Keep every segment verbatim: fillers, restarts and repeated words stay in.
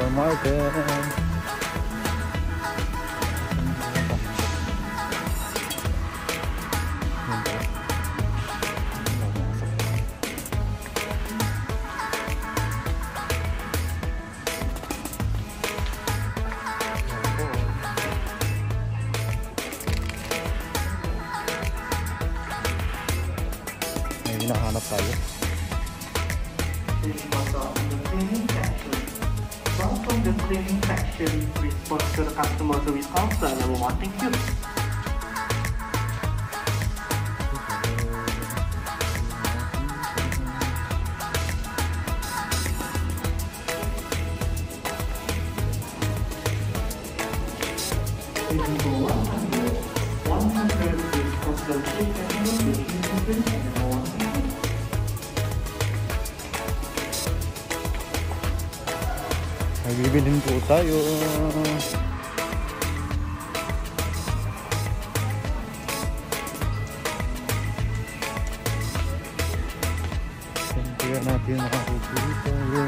Market. May hinahanap tayo. From the cleaning section, respond to the customer service counter level one. Thank you. one hundred is custom chicken, May bibilin po tayo. Kaya natin makakubili tayo.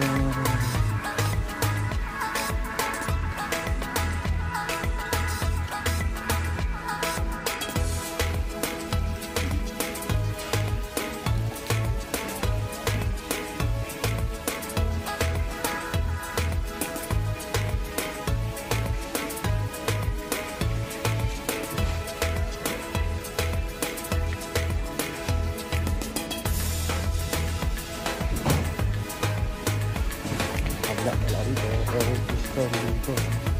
Wala, wala rito. Pero gusto rito.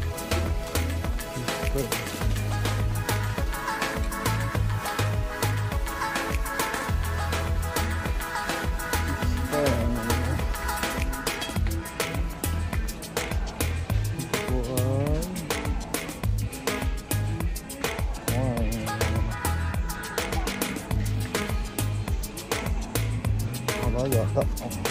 Gusto. Wala yata.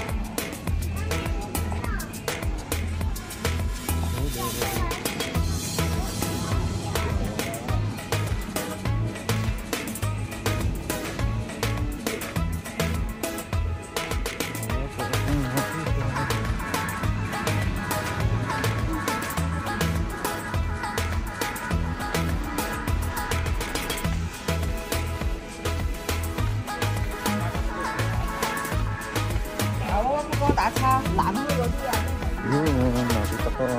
Yun, nakita ko.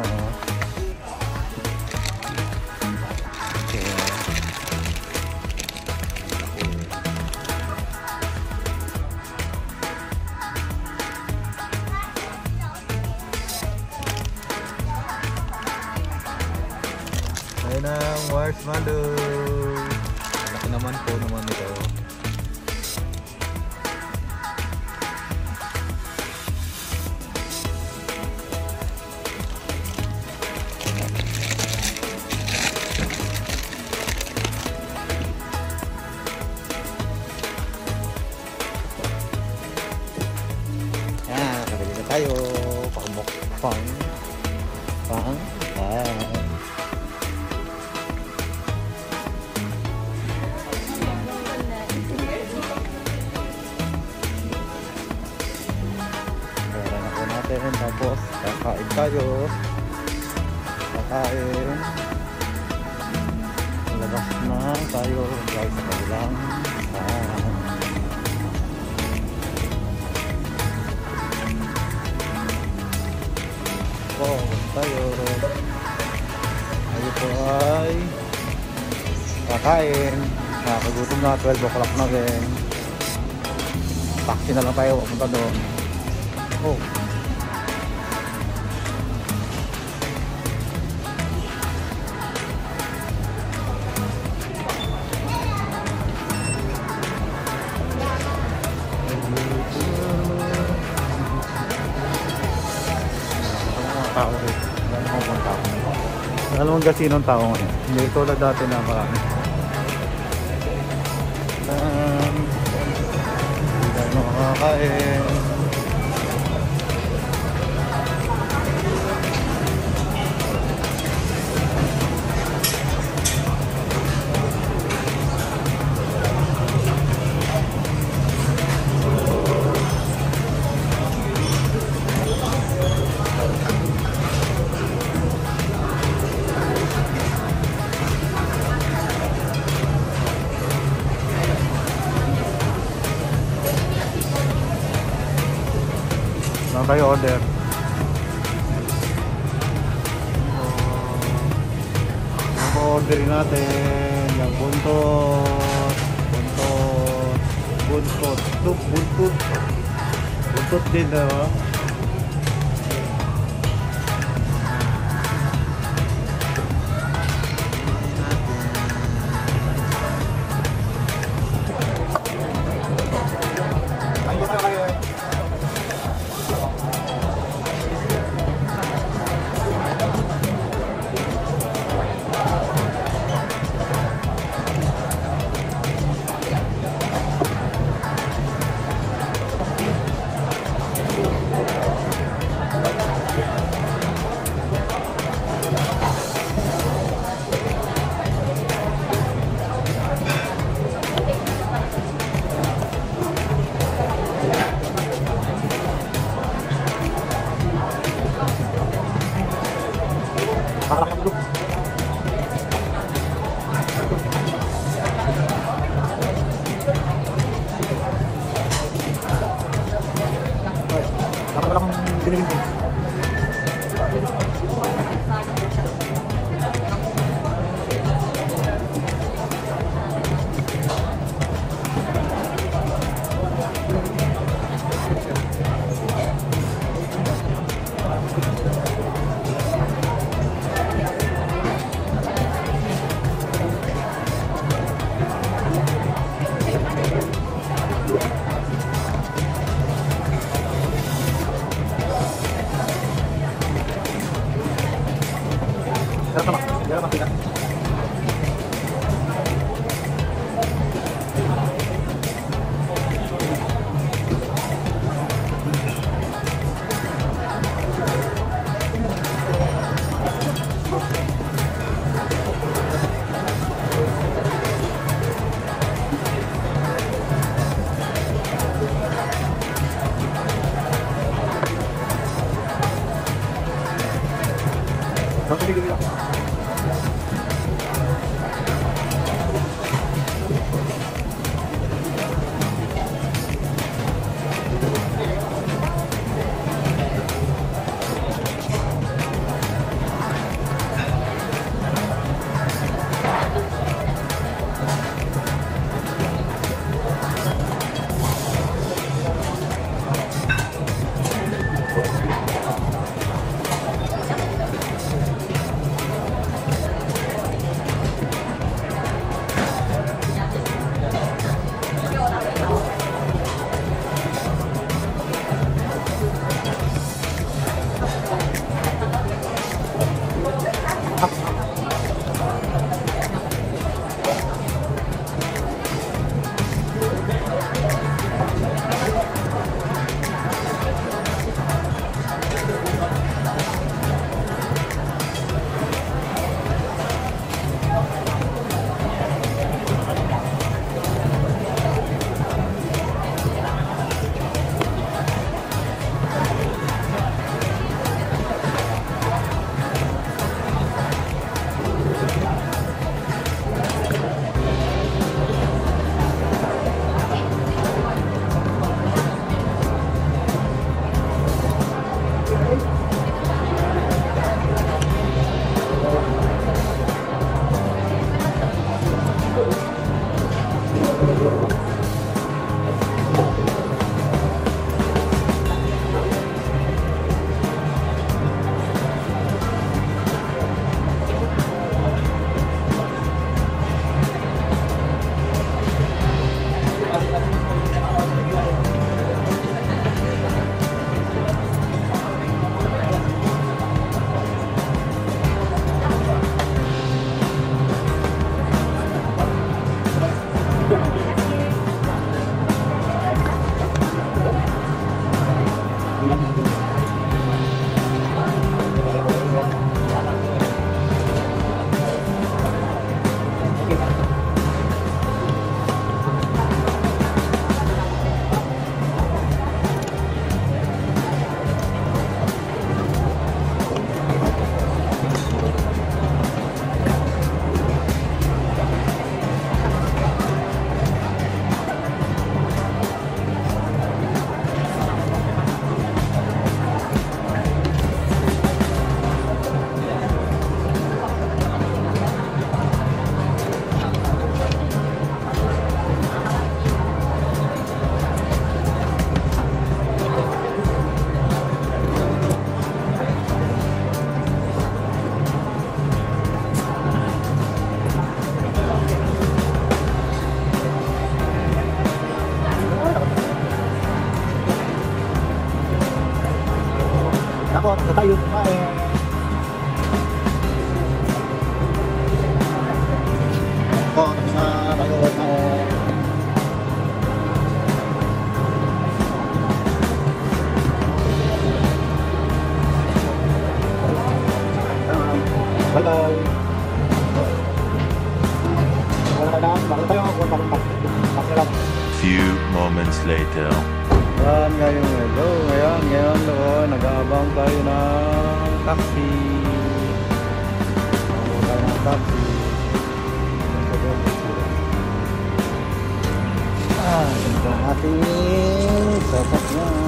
Ayun ang marshmallow. Malaki naman po naman ito. Tayo pang-mukbang pang ah. Pera na po natin, tapos kakain tayo, kakain, labas na tayo guys sa kabilang ah. Po tayo. Ayun po ay kakain. Nakakagutom na, twelve o'clock na rin. Taxi na lang tayo papunta doon. Oh. Tao rin. Alam mong gasinong tao ngayon. Hindi tulad dati na marami. Um, hindi tayo makakain. Ano tayo order? Ang orderin natin yung buntot, buntot, buntot, buntot, buntot, buntot din, diba? po, sa tayo kumain. Po, sa tayo kumain. Bye-bye. Few moments later. Yan, ngayon, hello. Ngayon, ngayon, doon, nag-aabang tayo ng taxi. Nag-aabang tayo ng taxi. Ah, ito ang ating sapat na.